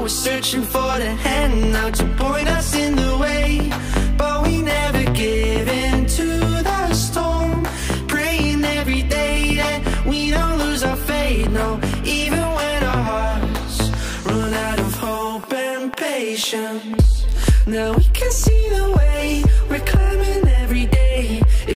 always searching for the hand out to point us in the way, but we never give in to the storm. Praying every day that we don't lose our faith, no, even when our hearts run out of hope and patience. Now we can see the way, we're climbing